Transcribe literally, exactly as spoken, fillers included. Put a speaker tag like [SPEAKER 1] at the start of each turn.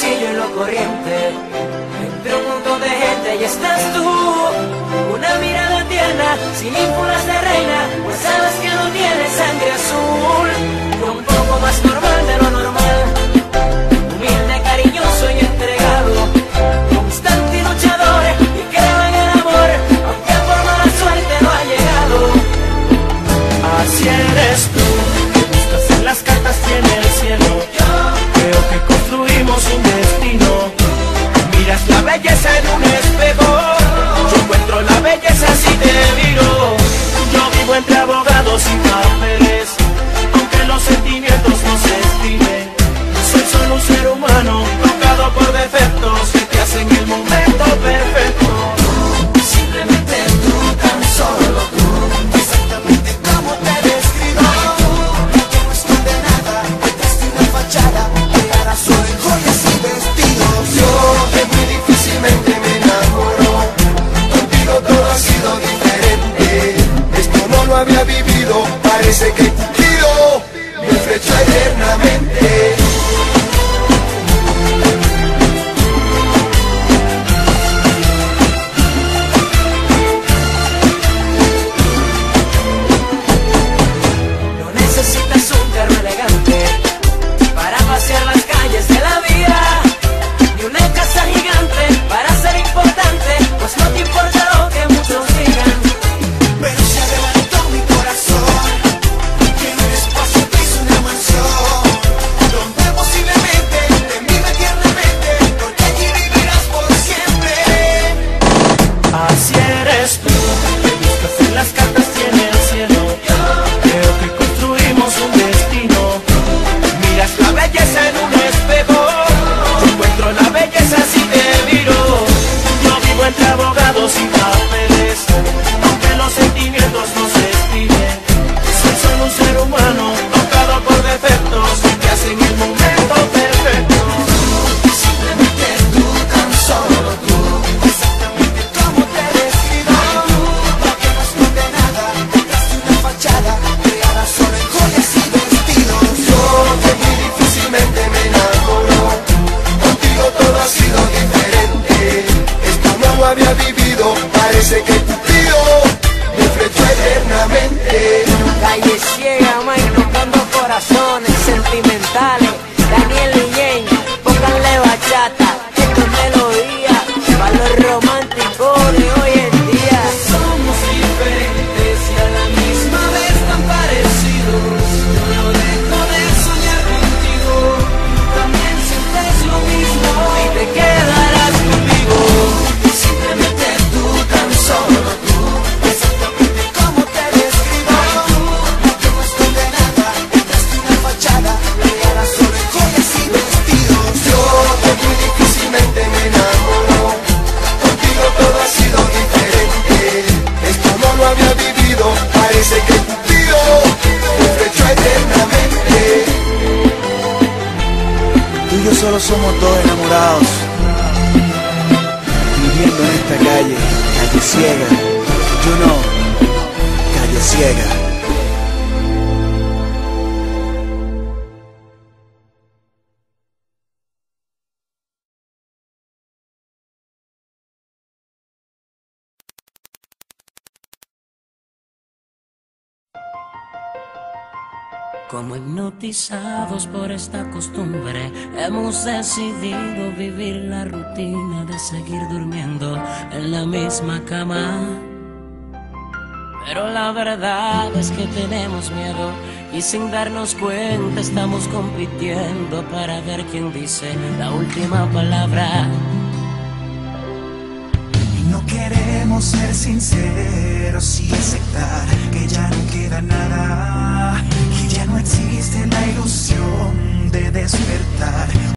[SPEAKER 1] sencillo y lo corriente. Entre un montón de gente y estás tú. Una mirada tierna, sin ínfulas de reina, pues sabes que no tienes sangre azul. Y un poco más normal de lo normal. Humilde, cariñoso y entregado. Constante y luchador, y creo en el amor, aunque por mala suerte no ha llegado.
[SPEAKER 2] Así eres tú, que buscas en las cartas y en el cielo. Creo que construimos un destino. Miras la belleza en un espejo. Yo encuentro la belleza si te miro. Yo vivo entre abogados y papeles, aunque los sentimientos no se escriben. Soy solo un ser humano, tocado por defectos que te hacen el momento perfecto.
[SPEAKER 1] Simplemente tú, tan solo tú, exactamente como te describo.
[SPEAKER 3] Que no esconde nada detrás de una fachada, creada solo en joyas y vestidos.
[SPEAKER 4] Yo que muy difícilmente me enamoro, contigo todo ha sido diferente. Esto no lo había vivido, parece que Cupido me flechó eternamente.
[SPEAKER 1] No necesitas un carro elegante para pasear las calles de la vida, ni una casa gigante para ser importante, pues no te importa lo que muchos digan.
[SPEAKER 3] Pero se adelantó mi corazón, que en un espacio te hizo una mansión, donde posiblemente te mime tiernamente, porque allí vivirás por siempre.
[SPEAKER 2] Así eres tú, que buscas en las cartas y en el cielo. Creo que construimos un destino. Miras la belleza en un espejo. Yo encuentro la belleza si te miro. Yo vivo entre abogados y papeles, aunque los sentimientos no se escriben. Soy solo un ser humano, tocado por defectos que hacen el momento perfecto.
[SPEAKER 3] Simplemente tú, tan solo tú, exactamente como te describo. Que no esconde nada detrás de una fachada, creada solo en joyas y vestidos.
[SPEAKER 4] Yo que muy difícilmente me enamoro, contigo todo ha sido diferente. Esto no lo había vivido, parece que Cupido me flechó eternamente.
[SPEAKER 1] Calle ciega, Mike, tocando corazones sentimentales. Daniel y Jane, pónganle bachata, esto es melodía para los románticos de hoy en día. Somos diferentes y a la misma vez tan parecidos. Yo no dejo de soñar contigo, también sientes lo mismo y te quedarás conmigo. Simplemente tú, tan solo tú,
[SPEAKER 3] Exactamente como te describo. Que no esconde nada detrás de una fachada, creada solo en joyas y vestidos.
[SPEAKER 4] Yo que muy difícilmente me enamoro, contigo todo ha sido diferente. Esto no lo había vivido, parece que Cupido me flechó eternamente.
[SPEAKER 5] Tú y yo solo somos dos enamorados, viviendo en esta calle, calle ciega. Yo no, calle ciega.
[SPEAKER 6] Como hipnotizados por esta costumbre, hemos decidido vivir la rutina de seguir durmiendo en la misma cama. Pero la verdad es que tenemos miedo y sin darnos cuenta estamos compitiendo para ver quién dice la última palabra.
[SPEAKER 3] Y no queremos ser sinceros y aceptar que ya no queda nada, que ya no existe la ilusión de despertar.